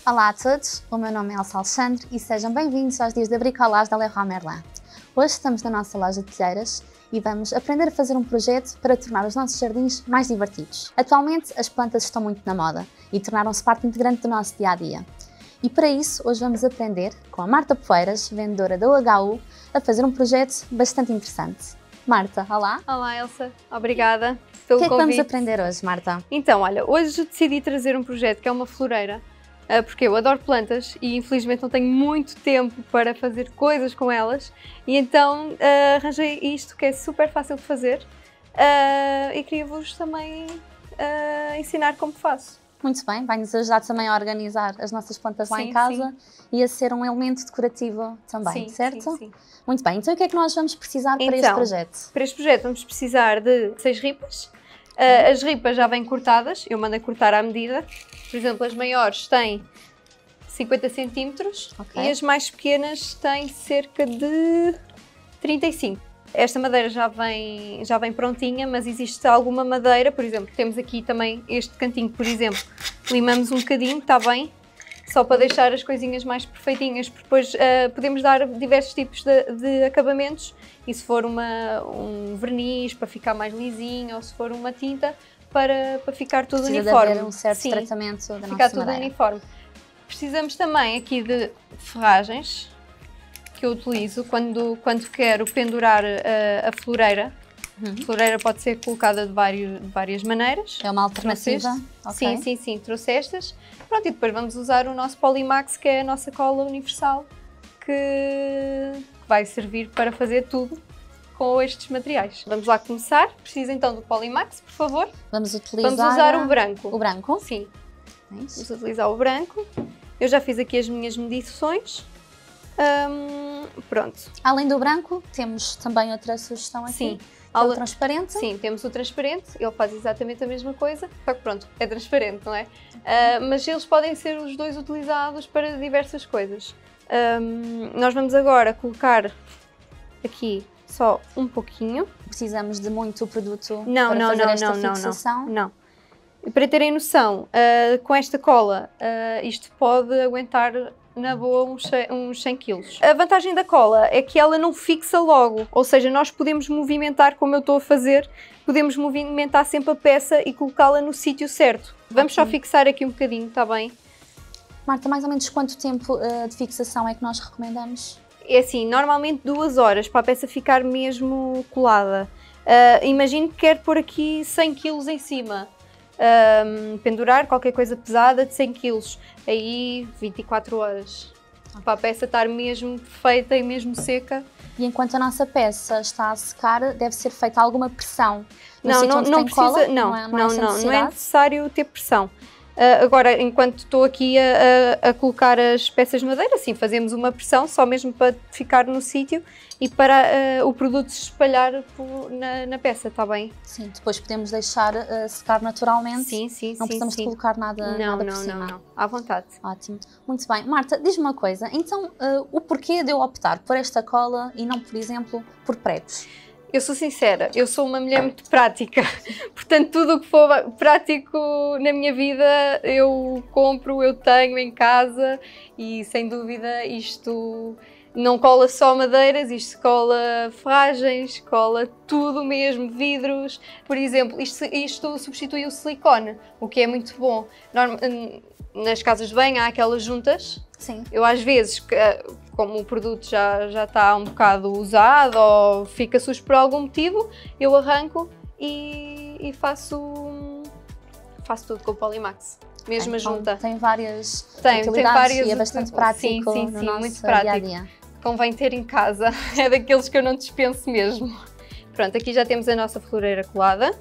Olá a todos, o meu nome é Elsa Alexandre e sejam bem-vindos aos dias da bricolage da Leroy Merlin. Hoje estamos na nossa loja de telheiras e vamos aprender a fazer um projeto para tornar os nossos jardins mais divertidos. Atualmente as plantas estão muito na moda e tornaram-se parte integrante do nosso dia-a-dia. E para isso, hoje vamos aprender com a Marta Poeiras, vendedora da UHU, a fazer um projeto bastante interessante. Marta, olá! Olá Elsa, obrigada pelo convite. O que é que vamos aprender hoje, Marta? Então, olha, hoje decidi trazer um projeto que é uma floreira, porque eu adoro plantas e infelizmente não tenho muito tempo para fazer coisas com elas, e então arranjei isto que é super fácil de fazer e queria-vos também ensinar como faço. Muito bem, vai-nos ajudar também a organizar as nossas plantas lá em casa e a ser um elemento decorativo também, certo? Sim. Muito bem, então o que é que nós vamos precisar para este projeto? Para este projeto vamos precisar de 6 ripas. As ripas já vêm cortadas, eu mandei cortar à medida. Por exemplo, as maiores têm 50 cm e as mais pequenas têm cerca de 35. Esta madeira já vem prontinha, mas existe alguma madeira, por exemplo, temos aqui também este cantinho, por exemplo, limamos um bocadinho, está bem? Só para deixar as coisinhas mais perfeitinhas, porque depois podemos dar diversos tipos de acabamentos, e se for um verniz para ficar mais lisinho, ou se for uma tinta para ficar tudo uniforme. Precisa de haver um certo tratamento da nossa ficar tudo madeira. Uniforme. Precisamos também aqui de ferragens, que eu utilizo quando quero pendurar a floreira. A floreira pode ser colocada de várias maneiras. É uma alternativa? Sim, trouxe estas. Pronto, e depois vamos usar o nosso Polymax, que é a nossa cola universal, que vai servir para fazer tudo com estes materiais. Vamos lá começar. Preciso então do Polymax, por favor. Vamos usar o branco. O branco? Sim. Vamos utilizar o branco. Eu já fiz aqui as minhas medições. Pronto. Além do branco, temos também outra sugestão aqui. Sim. O transparente? Sim, temos o transparente, ele faz exatamente a mesma coisa, só que pronto, é transparente, não é? Mas eles podem ser os dois utilizados para diversas coisas. Nós vamos agora colocar aqui só um pouquinho. Precisamos de muito produto para fazer esta fixação? Não. Para terem noção, com esta cola, isto pode aguentar na boa uns 100 kg. A vantagem da cola é que ela não fixa logo, ou seja, nós podemos movimentar como eu estou a fazer, podemos movimentar sempre a peça e colocá-la no sítio certo. Vamos só fixar aqui um bocadinho, está bem? Marta, mais ou menos quanto tempo de fixação é que nós recomendamos? É assim, normalmente 2 horas para a peça ficar mesmo colada. Imagino que quer pôr aqui 100 kg em cima. Pendurar qualquer coisa pesada de 100 kg, aí 24 horas, para a peça estar mesmo perfeita e mesmo seca. E enquanto a nossa peça está a secar, deve ser feita alguma pressão? Não precisa, não é necessário ter pressão. Agora, enquanto estou aqui a colocar as peças de madeira, sim, fazemos uma pressão só mesmo para ficar no sítio e para o produto se espalhar na peça, está bem? Sim, depois podemos deixar secar naturalmente. Sim. Não precisamos de colocar nada por cima. Não, à vontade. Ótimo. Muito bem. Marta, diz-me uma coisa, então o porquê de eu optar por esta cola e não, por exemplo, por pregos? Eu sou sincera, eu sou uma mulher muito prática, portanto tudo o que for prático na minha vida eu compro, eu tenho em casa e sem dúvida isto não cola só madeiras, isto cola ferragens, cola tudo mesmo, vidros. Por exemplo, isto substitui o silicone, o que é muito bom. Nas casas de banho há aquelas juntas. Sim. Eu às vezes, como o produto já está um bocado usado ou fica sujo por algum motivo, eu arranco e faço tudo com o Polymax, mesmo a junta. Tem várias utilidades e é bastante prático no nosso muito prático. dia-a-dia. Convém ter em casa, é daqueles que eu não dispenso mesmo. Pronto, aqui já temos a nossa floreira colada.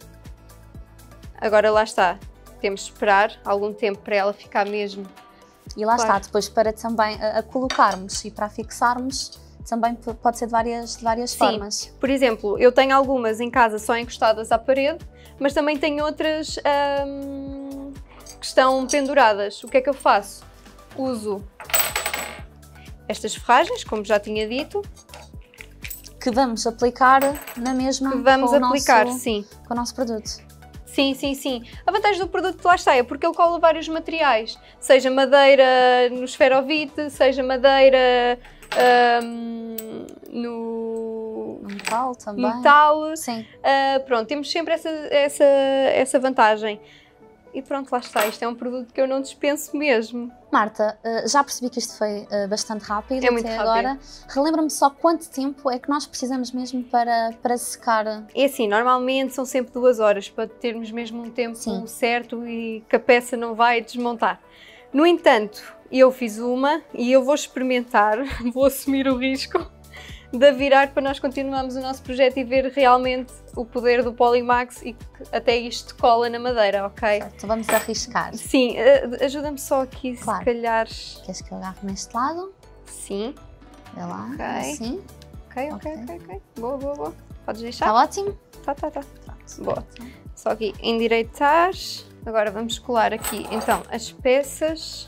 Agora lá está, temos de esperar algum tempo para ela ficar mesmo. E lá está, depois para também a colocarmos e para a fixarmos, também pode ser de várias formas. Por exemplo, eu tenho algumas em casa só encostadas à parede, mas também tenho outras que estão penduradas. O que é que eu faço? Uso estas ferragens, como já tinha dito. Que vamos aplicar na mesma com o nosso produto. Sim, sim, sim. A vantagem do produto, lá está, é porque ele cola vários materiais. Seja madeira no esferovite, seja madeira no metal também. Metal. Sim. Pronto, temos sempre essa vantagem. E pronto, lá está. Isto é um produto que eu não dispenso mesmo. Marta, já percebi que isto foi bastante rápido muito até rápido. agora. Relembra-me só quanto tempo é que nós precisamos mesmo para secar? É assim, normalmente são sempre 2 horas para termos mesmo um tempo certo e que a peça não vai desmontar. No entanto, eu fiz uma e eu vou experimentar, vou assumir o risco de a virar para nós continuarmos o nosso projeto e ver realmente o poder do Polymax e que até isto cola na madeira, ok? Então vamos arriscar. Sim, ajuda-me só aqui, claro. Se calhar... Queres que eu agarre neste lado? Sim. Vê lá, ok. assim. Ok. Boa. Podes deixar? Está ótimo? Tá. Boa. Só aqui endireitar. Agora vamos colar aqui, então, as peças...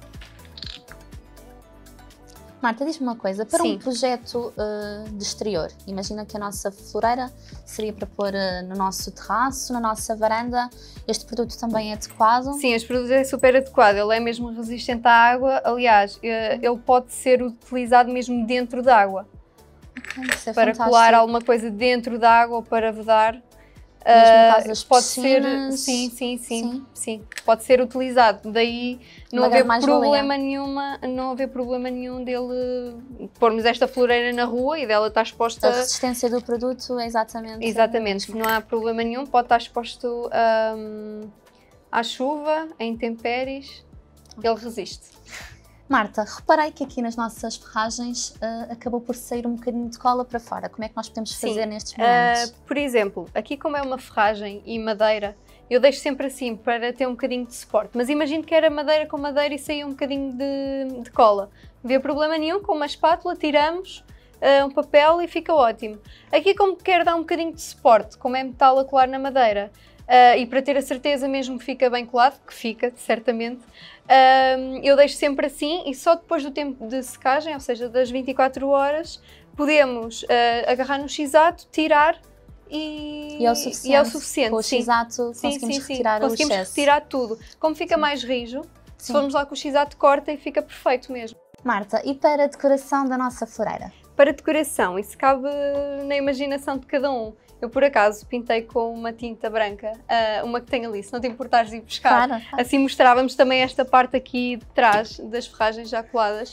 Marta, diz-me uma coisa, para um projeto de exterior, imagina que a nossa floreira seria para pôr no nosso terraço, na nossa varanda, este produto também é adequado? Sim, este produto é super adequado, ele é mesmo resistente à água, aliás, ele pode ser utilizado mesmo dentro da água. Isso é para fantástico. Colar alguma coisa dentro da água ou para vedar. Mesmo no caso das pode piscinas, ser, sim, pode ser utilizado, daí não haver problema nenhum dele pormos esta floreira na rua e dela estar exposta... A resistência do produto é exatamente... Exatamente, não há problema nenhum, pode estar exposto à chuva, a intempéries, ele resiste. Marta, reparei que aqui nas nossas ferragens acabou por sair um bocadinho de cola para fora. Como é que nós podemos fazer nestes momentos? Por exemplo, aqui como é uma ferragem e madeira, eu deixo sempre assim para ter um bocadinho de suporte. Mas imagino que era madeira com madeira e saía um bocadinho de cola. Não havia problema nenhum, com uma espátula tiramos um papel e fica ótimo. Aqui como quero dar um bocadinho de suporte, como é metal a colar na madeira, e para ter a certeza mesmo que fica bem colado, que fica, certamente, eu deixo sempre assim e só depois do tempo de secagem, ou seja, das 24 horas, podemos agarrar no X-Ato, tirar e é o suficiente. Com o X-Ato conseguimos retirar o excesso. Conseguimos retirar tudo. Como fica mais rijo, se formos lá com o X-Ato corta e fica perfeito mesmo. Marta, e para a decoração da nossa floreira? Para decoração, isso cabe na imaginação de cada um. Eu, por acaso, pintei com uma tinta branca, uma que tem ali, se não te importares de ir buscar. Claro. Assim mostrávamos também esta parte aqui de trás das ferragens já coladas.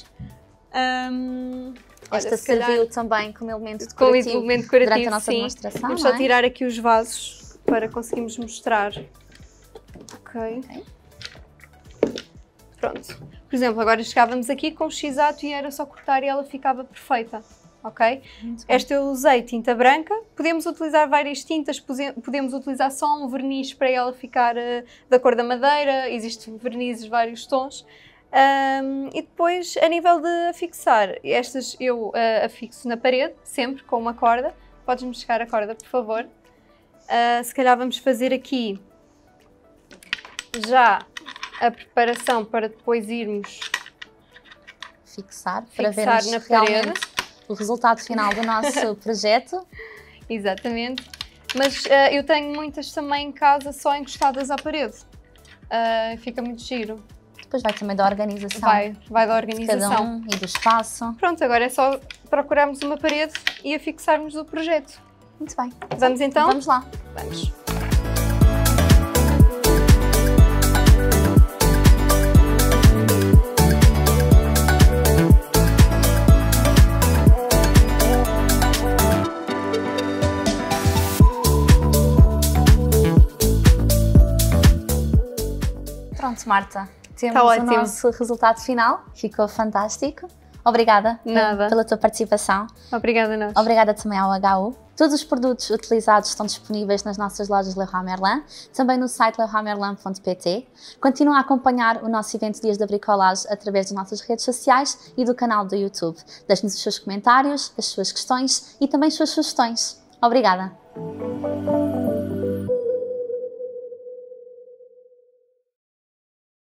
Esta serviu também como elemento decorativo, durante a nossa demonstração, Vamos só tirar aqui os vasos para conseguirmos mostrar. Ok. Pronto. Por exemplo, agora chegávamos aqui com o X-Ato e era só cortar e ela ficava perfeita. Ok? Esta eu usei tinta branca, podemos utilizar várias tintas, podemos utilizar só um verniz para ela ficar da cor da madeira, existem vernizes de vários tons. E depois, a nível de afixar, estas eu afixo na parede, sempre com uma corda. Podes-me chegar a corda, por favor. Se calhar vamos fazer aqui já a preparação para depois irmos fixar para vermos na parede o resultado final do nosso projeto. Exatamente. Mas eu tenho muitas também em casa só encostadas à parede. Fica muito giro. Depois vai também da organização. Vai da organização. De cada um e do espaço. Pronto, agora é só procurarmos uma parede e afixarmos o projeto. Muito bem. Vamos então? Vamos lá. Vamos. Pronto, Marta, temos o nosso resultado final, ficou fantástico. Obrigada pela tua participação. Obrigada a nós. Obrigada também ao HU. Todos os produtos utilizados estão disponíveis nas nossas lojas Leroy Merlin, também no site leroymerlin.pt. Continua a acompanhar o nosso evento Dias da Bricolage através das nossas redes sociais e do canal do YouTube. Deixe-nos os seus comentários, as suas questões e também as suas sugestões. Obrigada!